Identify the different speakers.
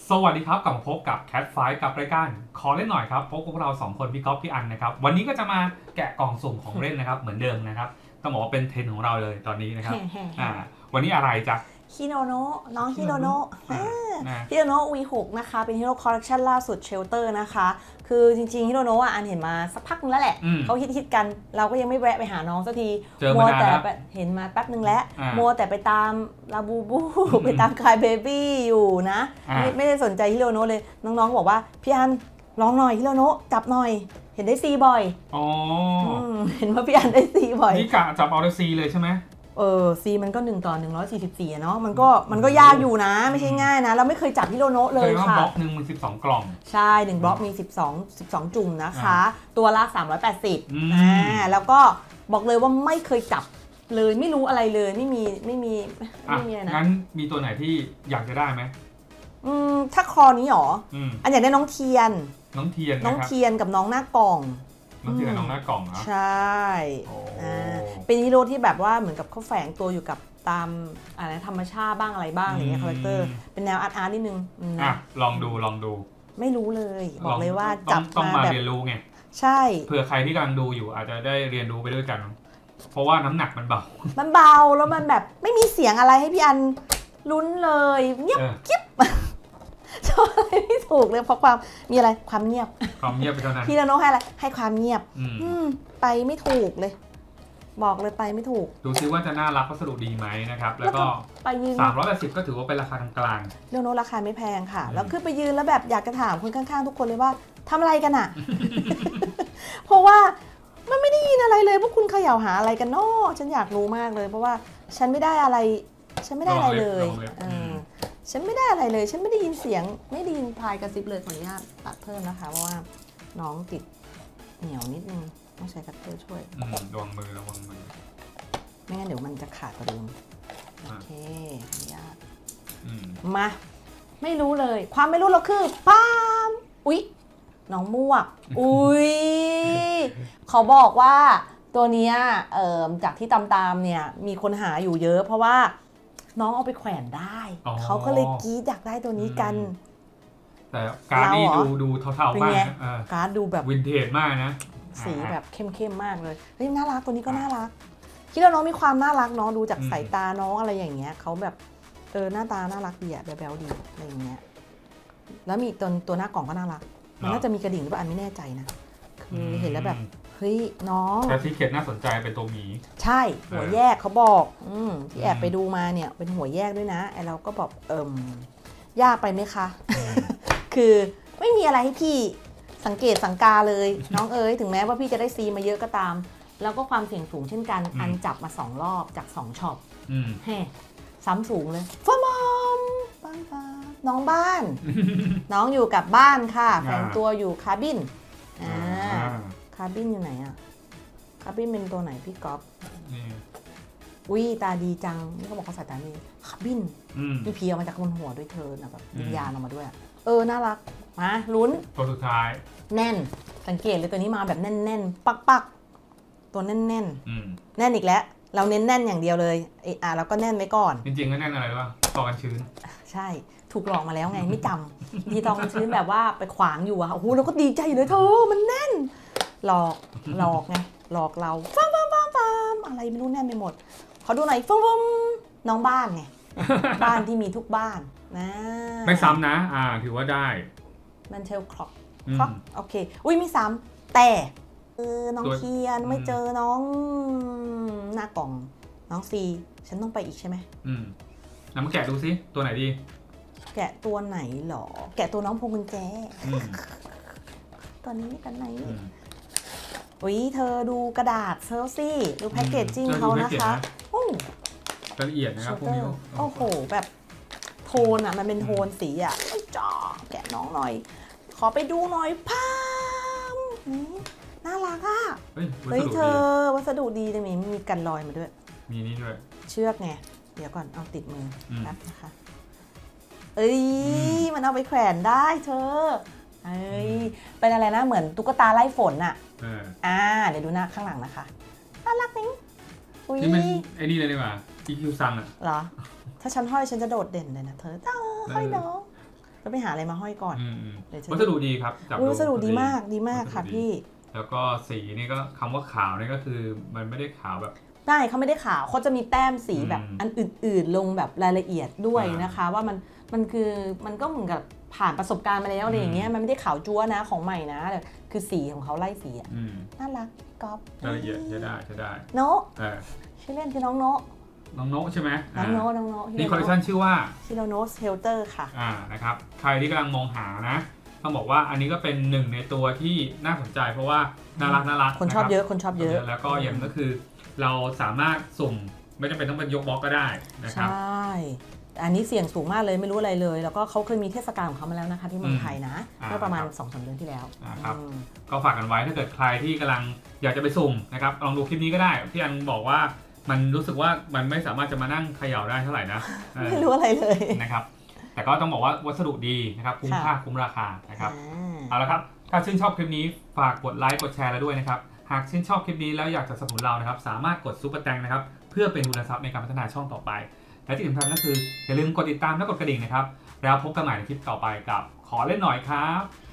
Speaker 1: สวัสดีครับกลับมาพบกับ Cat Fight กับรายการขอเล่นหน่อยครับพบกับเรา2คนพี่ก๊อฟพี่อันนะครับวันนี้ก็จะมาแกะกล่องสุ่มของเล่นนะครับเหมือนเดิมนะครับต้องบอกว่าเป็นเทรนด์ของเราเลยตอนนี้นะครับวันนี้อะไรจ๊ะ
Speaker 2: ฮิโนโนะน้องฮิโนโนะฮิโนโนะ V6 นะคะเป็นฮีโร่คอลเลคชันล่าสุดเชลเตอร์นะคะคือจริงๆฮิโนโนะอันเห็นมาสักพักนึงแล้วแหละเขาฮิตกันเราก็ยังไม่แวะไปหาน้องสักทีมัวแต่เห็นมาแป๊บนึงแล้วมัวแต่ไปตามลาบูบูไปตามคายเบบี้อยู่นะไม่ได้สนใจฮิโนโนะเลยน้องๆบอกว่าพี่อันลองหน่อยฮิโนโนะจับหน่อยเห็นได้ซีบ่อยเห็นว่าพี่อันได้ซีบ่อย
Speaker 1: นี่กะจับเอาได้ซีเลยใช่ไหม
Speaker 2: ซีมันก็1 ต่อ 144เนาะมันก็ยากอยู่นะไม่ใช่ง่ายนะเราไม่เคยจับฮิโรโนะเลยค่ะ
Speaker 1: บล็อกนึงมี12กล่อง
Speaker 2: ใช่1บล็อกมี12จุ่มนะคะตัวละ380แล้วก็บอกเลยว่าไม่เคยจับเลยไม่รู้อะไรเลยไม่มีอะไรนะ
Speaker 1: งั้นมีตัวไหนที่อยากจะได้ไหม
Speaker 2: ถ้าคอนี้หรออันอยากได้น้องเทียนกับน้องหน้ากล่อง
Speaker 1: น้องเทียนน้องหน้ากล่องนะ
Speaker 2: ใช่เป็นฮีโร่ที่แบบว่าเหมือนกับเขาแฝงตัวอยู่กับตามอะไรธรรมชาติบ้างอะไรบ้างอย่างเงี้ยคาแรคเตอร์เป็นแนวอาร์ตนิดนึง
Speaker 1: ลองดู
Speaker 2: ไม่รู้เลยบอกเลยว่าจับ
Speaker 1: ต้องมาเรียนรู้ไง
Speaker 2: ใช่
Speaker 1: เผื่อใครที่กำลังดูอยู่อาจจะได้เรียนรู้ไปด้วยกันเพราะว่าน้ำหนักมันเบา
Speaker 2: แล้วมันแบบไม่มีเสียงอะไรให้พี่อันลุ้นเลยเงียบกิ๊บชอบอะไรไม่ถูกเลยเพราะมีอะไรความเงียบ
Speaker 1: ไปเท่านั้น
Speaker 2: พี่โนให้อะไรให้ความเงียบไปไม่ถูกเลยบอกเลยไปไม่ถูก
Speaker 1: ดูซิว่าจะน่ารักวัสดุดีไหมนะครับแล้วก็380ก็ถือว่าเป็นราคากลาง
Speaker 2: เรื่องโน้ราคาไม่แพงค่ะแล้วขึ้นไปยืนแล้วแบบอยากจะถามคนข้างๆทุกคนเลยว่าทำอะไรกันอ่ะ เพราะว่ามันไม่ได้ยินอะไรเลยพวกคุณเขย่าหาอะไรกันเนาะฉันอยากรู้มากเลยเพราะว่าฉันไม่ได้อะไรเลยฉันไม่ได้อะไรเลยฉันไม่ได้ยินเสียงไม่ได้ยินพายกระซิบเลยขออนุญาตตัดเพิ่มนะคะเพราะว่าน้องติดเหนียวนิดนึงต้องใช้คัตเตอร์ช่วย
Speaker 1: ระวังมือ
Speaker 2: ไม่งั้นเดี๋ยวมันจะขาดกว่าเดิมโอเคขออนุญาตมาไม่รู้เลยความไม่รู้เราคือป้ามอุ๊ยน้องมวกอุ๊ยเขาบอกว่าตัวนี้จากที่ตามเนี่ยมีคนหาอยู่เยอะเพราะว่าน้องเอาไปแขวนได้เขาก็เลยกรี๊ดอยากได้ตัวนี้กัน
Speaker 1: แต่การ์ดนี่ดูเทาๆมาก
Speaker 2: การ์ดดูแบบ
Speaker 1: วินเทจมากนะ
Speaker 2: สีแบบเข้มๆมากเลยเฮ้ยน่ารักตัวนี้ก็น่ารักคิดว่าน้องมีความน่ารักเนาะดูจากสายตาน้องอะไรอย่างเงี้ยเขาแบบหน้าตาน่ารักดีอะแบ๊วๆดีอะไรอย่างเงี้ยแล้วมีตัวหน้ากล่องก็น่ารักมันน่าจะมีกระดิ่งหรือเปล่าอันไม่แน่ใจนะคือเห็นแล้วแบบเฮ้ยน้อง
Speaker 1: แต่ซีเคร็ตน่าสนใจเป็นตัวหมี
Speaker 2: ใช่หัวแยกเขาบอกที่แอบไปดูมาเนี่ยเป็นหัวแยกด้วยนะไอเราก็บอกยากไปไหมคะ คือไม่มีอะไรให้พี่สังเกตสังกาเลยน้องถึงแม้ว่าพี่จะได้ซีมาเยอะก็ตามแล้วก็ความเสี่ยงสูงเช่นกันอันจับมา2 รอบจาก2ช็อปแฮ่ซ้ำสูงเลยฟอมบ้านฟ้าน้องบ้าน น้องอยู่กับบ้านค่ะแฝงตัวอยู่คาบินคาบินอยู่ไหนอะคาบินเป็นตัวไหนพี่ก๊อฟอุ้ยตาดีจังนี่เขาบอกเขาสายตาดีคาบินมีผีออกมาจากบนหัวด้วยเธอนะแบบวิญญาณออกมาด้วยน่ารักมาลุ้น
Speaker 1: ตัวสุดท้าย
Speaker 2: แน่นสังเกตเลยตัวนี้มาแบบแน่นปักตัวแน่นแน่นอีกแล้วเราเน้นแน่นอย่างเดียวเลยเราก็แน่นไว้ก่อน
Speaker 1: จริงๆก็แน่นอะไรวะตอกันชื้น
Speaker 2: ใช่ถูกหลอกมาแล้วไงไม่จำทีตอกันชื้นแบบว่าไปขวางอยู่อะโอ้โหเราก็ดีใจเลยเธอมันแน่นหลอกไงหลอกเราฟังอะไรไม่รู้แน่นไปหมดขอดูหน่อยฟังน้องบ้านไงบ้านที่มีทุกบ้านนะ
Speaker 1: ไม่ซ้ำนะถือว่าได้
Speaker 2: มันเทลคล็อกโอเคอุ้ยไม่ซ้ำแต่น้องเทียนไม่เจอน้องหน้ากล่องน้องซีฉันต้องไปอีกใช่ไหม
Speaker 1: น้ำแกะดูซิตัวไหนดี
Speaker 2: แกะตัวไหนหรอแกะตัวน้องพวงกุญแจตัวนี้กันไหนอุ้ยเธอดูกระดาษเซลซี่ดูแพ็กเกจจิ้งเขานะคะ
Speaker 1: ละเอียดนะครับพวกนี้
Speaker 2: โอ้โหแบบโทนมันเป็นโทนสีจ่อแกะน้องหน่อยขอไปดูหน่อยพามน่ารักเฮ้ยเธอวัสดุดีแต่มีกันรอยมาด้วย
Speaker 1: มีนี่ด้วย
Speaker 2: เชือกไงเดี๋ยวก่อนเอาติดมือนะคะมันเอาไปแขวนได้เธอเป็นอะไรนะเหมือนตุ๊กตาไล่ฝนเดี๋ยวดูหน้าข้างหลังนะคะน่ารักนี่
Speaker 1: มันไอ้นี่เลยดีกว่า EQ ซัง
Speaker 2: เหรอถ้าฉันห้อยฉันจะโดดเด่นเลยนะเธอห้อยน้องก็ไปหาอะไรมาห้อยก่อน
Speaker 1: วัสดุดีครับ
Speaker 2: วัสดุดีมากค่ะพี่
Speaker 1: แล้วก็สีนี่ก็คำว่าขาวนี่ก็คือมันไม่ได้ขาวแบบ
Speaker 2: ใช่เขาไม่ได้ขาวเขาจะมีแต้มสีแบบอันอื่นๆลงแบบรายละเอียดด้วยนะคะว่ามันคือมันก็เหมือนกับผ่านประสบการณ์มาแล้วอะไรอย่างเงี้ยมันไม่ได้ขาวจั๊วนะของใหม่นะคือสีของเขาไล่สีน่ารักก๊อฟ
Speaker 1: รายละเอียดจะได้
Speaker 2: โนชื่อเล่นคือน้องโน
Speaker 1: ใช่ไหม
Speaker 2: น้องโน
Speaker 1: นี่คอลเลคชันชื่อว่า
Speaker 2: ชิโรโนสเฮลเตอร์ค่ะ
Speaker 1: นะครับใครที่กำลังมองหานะต้องบอกว่าอันนี้ก็เป็นหนึ่งในตัวที่น่าสนใจเพราะว่าน่ารัก
Speaker 2: คนชอบเยอะ
Speaker 1: แล้วก็อย่างก็คือเราสามารถสุ่มไม่จำเป็นต้องเป็นยกบล็อกก็ได้นะครับ
Speaker 2: ใช่อันนี้เสี่ยงสูงมากเลยไม่รู้อะไรเลยแล้วก็เขาเคยมีเทศกาลของเขามาแล้วนะคะที่เมืองไทยนะเมื่อประมาณ 2-3 เดือนที่แล้ว
Speaker 1: ครับก็ฝากกันไว้ถ้าเกิดใครที่กำลังอยากจะไปสุ่มนะครับลองดูคลิปนี้ก็ได้ที่อันบอกว่ามันรู้สึกว่ามันไม่สามารถจะมานั่งเขย่าได้เท่าไหร่นะ
Speaker 2: ไม่รู้อะไรเลย
Speaker 1: นะครับแต่ก็ต้องบอกว่าวัสดุดีนะครับคุ้มค่าคุ้มราคานะครับเอาละครับถ้าชื่นชอบคลิปนี้ฝากกดไลค์กดแชร์แล้วด้วยนะครับหากชื่นชอบคลิปนี้แล้วอยากจะสนับสนุนเรานะครับสามารถกดซุปเปอร์แตงนะครับเพื่อเป็นทุนทรัพย์ในการพัฒนาช่องต่อไปและที่สำคัญก็คืออย่าลืมกดติดตามและกดกระดิ่งนะครับแล้วพบกันใหม่ในคลิปต่อไปกับขอเล่นหน่อยครับ